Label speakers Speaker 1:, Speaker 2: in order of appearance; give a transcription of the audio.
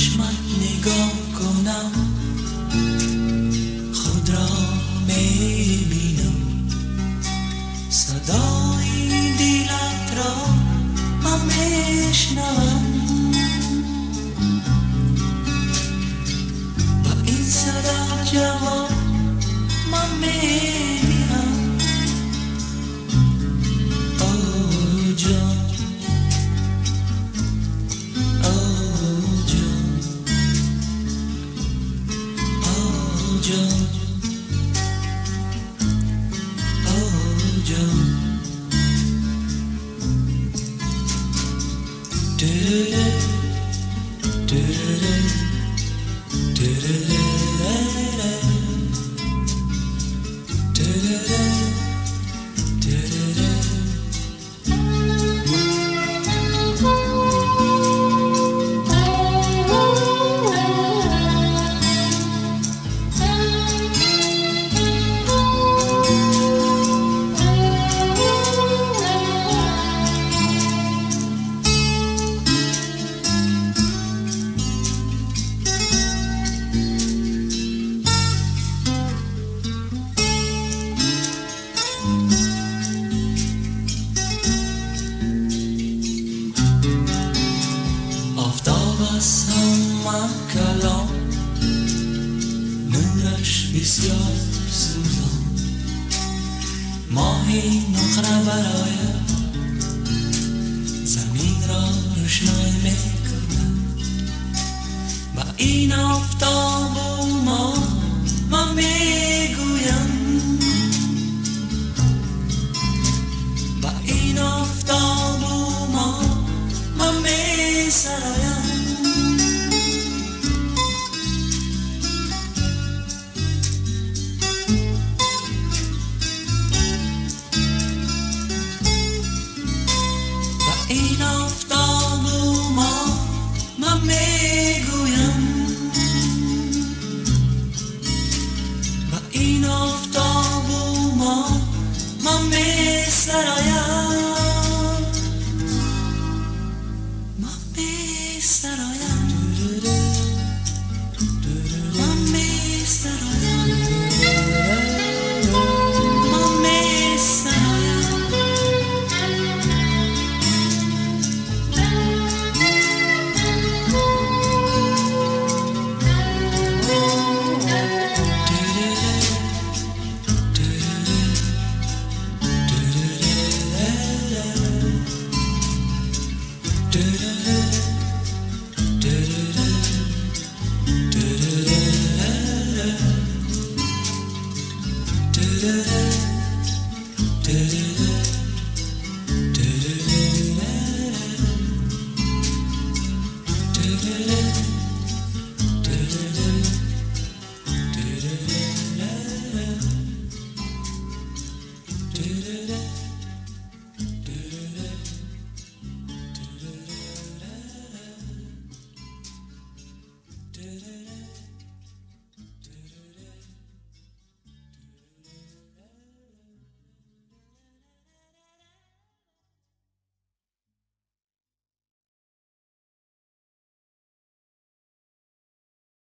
Speaker 1: چشمت نگاه کنم خود را میبینم، صدای دلت را من میشنوم، با این صدا جواب من میدهم. او جان آفتاب کلام نورش بسیار سوزان، ماهی نقره برای زمین را روشنای میکند. با این آفتاب و ما میگویم، با این آفتاب و ما میسرایم. این آفتاب و ما میگویم، با این آفتاب و ما میسرایم، ما میسرایم، ما میسرایم، ما میسرایم. Do